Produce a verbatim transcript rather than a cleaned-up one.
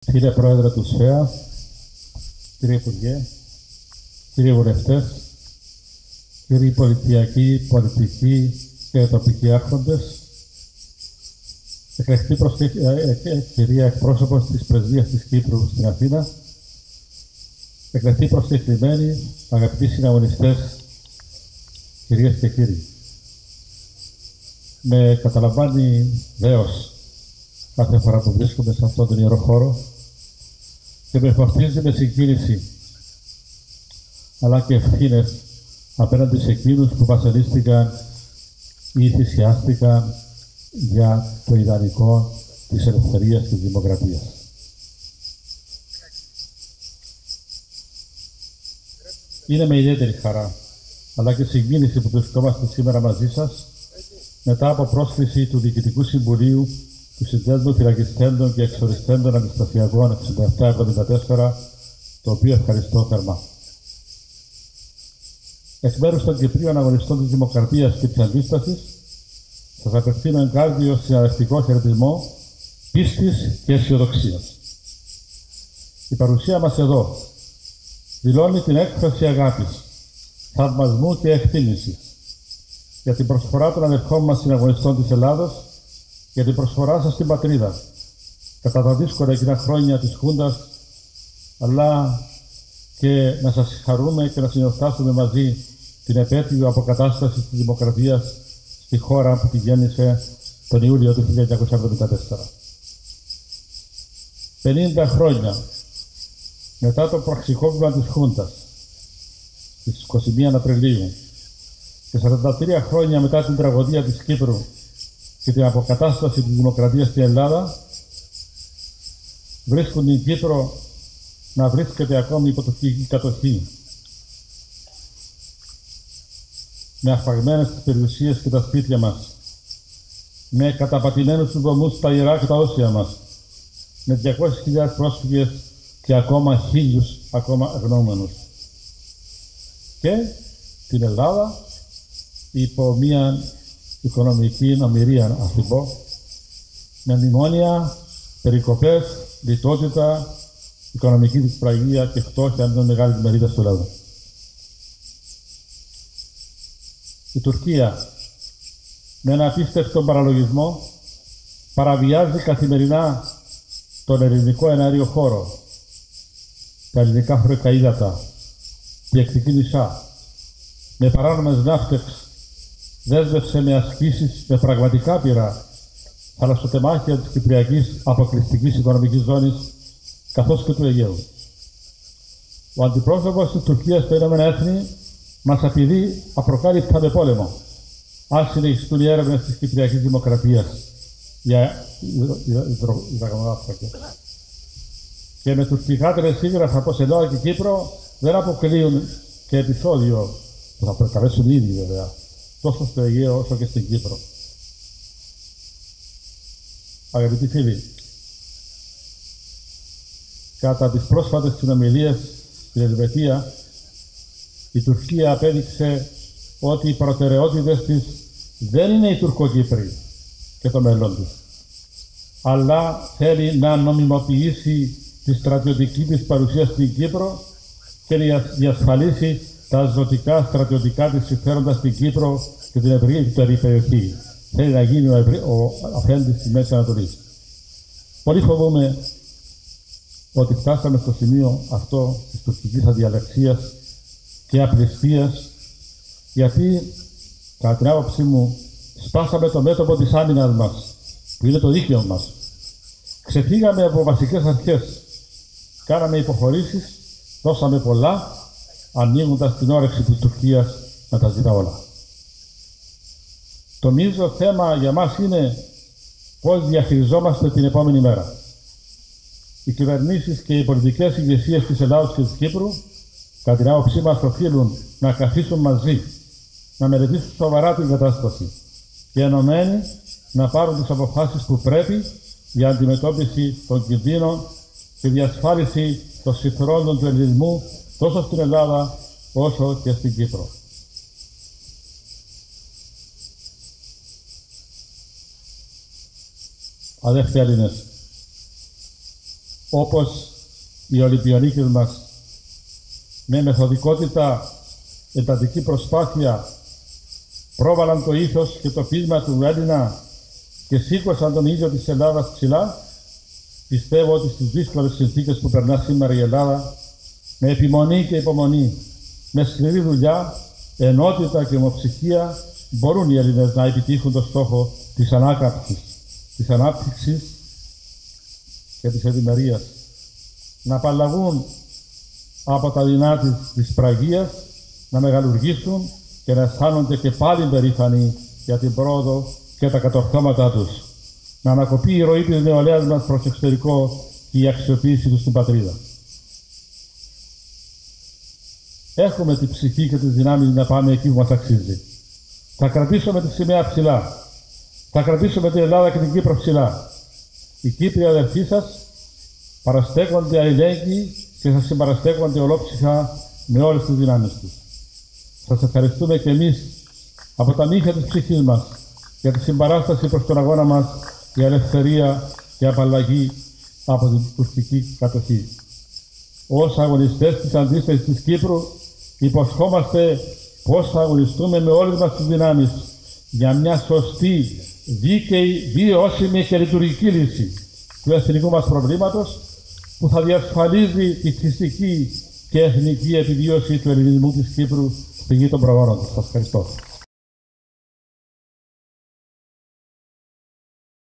Κύριε Πρόεδρε του ΣΦΕΑ, κύριε Υπουργέ, κύριοι βουλευτές, κύριοι πολιτιακοί, πολιτικοί και τοπικοί άρχοντες, εκλεκτή προσκε... κυρία εκπρόσωπος της Πρεσβείας της Κύπρου στην Αθήνα, εκλεκτή προσκεκλημένοι, αγαπητοί συναγωνιστές, κυρίες και κύριοι. Με καταλαμβάνει δέος κάθε φορά που βρίσκομαι σε αυτόν τον ιερό χώρο και με φορτίζει με συγκίνηση αλλά και ευθύνες απέναντι σε εκείνους που βασανίστηκαν ή θυσιάστηκαν για το ιδανικό της ελευθερίας και της δημοκρατίας. Είναι με ιδιαίτερη χαρά αλλά και συγκίνηση που βρισκόμαστε σήμερα μαζί σας μετά από πρόσκληση του Διοικητικού Συμβουλίου του Συνδέσμου Φυλακιστέντων και Εξοριστέντων Αντιστασιακών εξήντα επτά εβδομήντα τέσσερα, το οποίο ευχαριστώ θερμά. Εκ μέρους των Κυπρίων Αγωνιστών της Δημοκρατίας και της Αντίστασης, σας απευθύνω εγκάρδιο συναδευτικό χαιρετισμό πίστης και αισιοδοξίας. Η παρουσία μας εδώ δηλώνει την έκφραση αγάπης, θαυμασμού και εκτίμησης για την προσφορά των αδερφών μας συναγωνιστών της Ελλάδος, για την προσφορά σας στην πατρίδα, κατά τα δύσκολα εκείνα χρόνια της Χούντας, αλλά και να σας συγχαρούμε και να συνορτάσουμε μαζί την επέτειο αποκατάσταση της δημοκρατίας στη χώρα που τη γέννησε τον Ιούλιο του χίλια εννιακόσια εβδομήντα τέσσερα. πενήντα χρόνια μετά το πραξικόπημα της Χούντας, στις είκοσι μία Απριλίου, και σαράντα τρία χρόνια μετά την τραγωδία της Κύπρου και την αποκατάσταση της δημοκρατίας στην Ελλάδα, βρίσκουν την Κύπρο να βρίσκεται ακόμη υπό τουρκική κατοχή, με αφαγμένες τις περιουσίες και τα σπίτια μας, με καταπατημένους τους δομούς τα ιερά και τα όσια μας, με διακόσιες χιλιάδες πρόσφυγες και ακόμα χίλιους ακόμα αγνοούμενους. Και την Ελλάδα υπό μια οικονομική νομηρία, ας την πω, με μνημόνια, περικοπές, λιτότητα, οικονομική δυσπραγία και φτώχεια με μεγάλη μερίδα του λαού. Η Τουρκία, με ένα απίστευτο παραλογισμό, παραβιάζει καθημερινά τον ελληνικό εναέριο χώρο, τα ελληνικά χωρικά ύδατα, τη εκτική νησά, με παράνομες ναύτες, δέσμευσε με ασκήσεις με πραγματικά πειρά θαλασσοτεμάχια της Κυπριακής αποκλειστικής οικονομικής ζώνης καθώς και του Αιγαίου. Ο αντιπρόσωπος της Τουρκίας στα Ηνωμένα Έθνη μας απειλεί απροκάλυπτα με πόλεμο αν συνεχιστούν οι έρευνες της Κυπριακής Δημοκρατίας για υδρογονάθρακες. Και με τουρκικά τελεσίγραφα πως Ελλάδα και Κύπρο δεν αποκλείουν και επεισόδιο που θα προκαλέσουν ήδη βέβαια τόσο στο Αιγαίο όσο και στην Κύπρο. Αγαπητοί φίλοι, κατά τις πρόσφατες συνομιλίες στην Ελβετία, η Τουρκία απέδειξε ότι οι προτεραιότητες της δεν είναι οι Τουρκοκύπροι και το μέλλον της, αλλά θέλει να νομιμοποιήσει τη στρατιωτική της παρουσία στην Κύπρο και να διασφαλίσει τα ζωτικά στρατιωτικά της συμφέροντα στην Κύπρο και την ευρύτερη περιοχή. Θέλει να γίνει ο, ευρύ, ο αφέντης στη Μέση Ανατολή. Πολύ φοβούμαι ότι φτάσαμε στο σημείο αυτό της τουρκικής αδιαλεξίας και απληστίας, γιατί κατά την άποψή μου σπάσαμε το μέτωπο της άμυνας μας, που είναι το δίκαιο μας. Ξεφύγαμε από βασικές αρχές, κάναμε υποχωρήσεις, δώσαμε πολλά, ανοίγοντας την όρεξη της Τουρκίας να τα ζητά όλα. Το μείζο θέμα για μας είναι πώς διαχειριζόμαστε την επόμενη μέρα. Οι κυβερνήσεις και οι πολιτικές ηγεσίες της Ελλάδας και της Κύπρου, κατά την άποψή μας, οφείλουν να καθίσουν μαζί, να μελετήσουν σοβαρά την κατάσταση και ενωμένοι να πάρουν τις αποφάσεις που πρέπει για αντιμετώπιση των κινδύνων και διασφάλιση των συμφερόντων του ελληνισμού τόσο στην Ελλάδα όσο και στην Κύπρο. Αδέλφοι Έλληνες, όπως οι Ολυμπιονίκες μας, με μεθοδικότητα, εντατική προσπάθεια, πρόβαλαν το ήθος και το πείσμα του Έλληνα και σήκωσαν τον ήλιο της Ελλάδας ψηλά. Πιστεύω ότι στις δύσκολες συνθήκες που περνά σήμερα η Ελλάδα, με επιμονή και υπομονή, με σκληρή δουλειά, ενότητα και ομοψυχία, μπορούν οι Έλληνες να επιτύχουν το στόχο της ανάκαμψης, της ανάπτυξης και της ευημερίας. Να απαλλαγούν από τα δεινά της, της πραγίας, να μεγαλουργήσουν και να αισθάνονται και πάλι περήφανοι για την πρόοδο και τα κατορθώματά τους. Να ανακοπεί η ροή της νεολαίας μας προς εξωτερικό και η αξιοποίηση του στην πατρίδα. Έχουμε την ψυχή και τις δυνάμεις να πάμε εκεί που μας αξίζει. Θα κρατήσουμε τη σημαία ψηλά. Θα κρατήσουμε την Ελλάδα και την Κύπρο ψηλά. Οι Κύπροι αδερφοί σας παραστέκονται αλληλέγγυοι και θα συμπαραστέκονται ολόψυχα με όλες τις δυνάμεις τους. Σας ευχαριστούμε και εμείς από τα νύχια της ψυχής μας για τη συμπαράσταση προς τον αγώνα μας για ελευθερία και απαλλαγή από την τουρκική κατοχή. Ως αγωνιστές της αντίστασης της Κύπρου υποσχόμαστε πώς θα αγωνιστούμε με όλες μας τις δυνάμεις για μια σωστή, δίκαιη, βιώσιμη και λειτουργική λύση του εθνικού μας προβλήματος που θα διασφαλίζει τη φυσική και εθνική επιβίωση του ελληνισμού της Κύπρου στη γη των προγόνων. Σας ευχαριστώ.